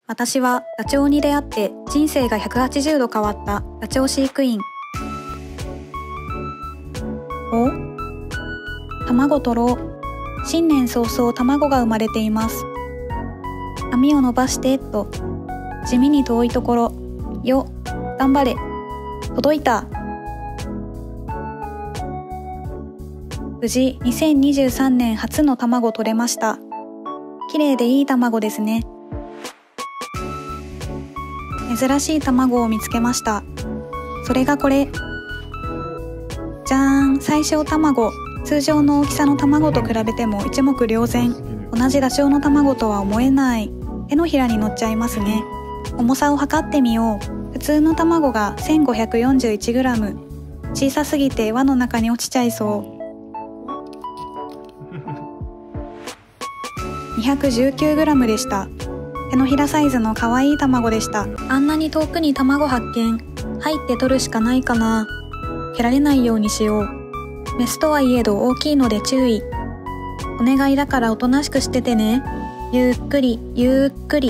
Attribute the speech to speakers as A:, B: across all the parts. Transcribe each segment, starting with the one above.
A: 私はダチョウに出会って人生が180度変わったダチョウ飼育員。お？卵取ろう。新年早々卵が生まれています。網を伸ばしてと地味に遠いところ。よ、頑張れ。届いた。無事2023年初の卵取れました。綺麗でいい卵ですね。珍しい卵を見つけました。それがこれ。じゃーん、最小卵。通常の大きさの卵と比べても一目瞭然。同じダチョウの卵とは思えない。手のひらに乗っちゃいますね。重さを測ってみよう。普通の卵が 1541g。小さすぎて輪の中に落ちちゃいそう。219g でした。手のひらサイズの可愛い卵でした。あんなに遠くに卵発見。入って取るしかないかな。蹴られないようにしよう。メスとはいえど大きいので注意。お願いだからおとなしくしててね。ゆっくりゆっくり。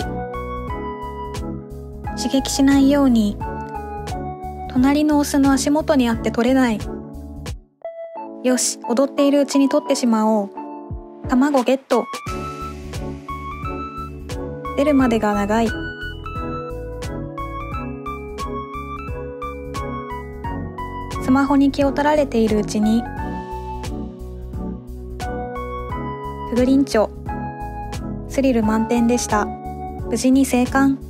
A: 刺激しないように。隣のオスの足元にあって取れない。よし、踊っているうちに取ってしまおう。卵ゲット。出るまでが長い。スマホに気を取られているうちにフグリンチョ。スリル満点でした。無事に生還。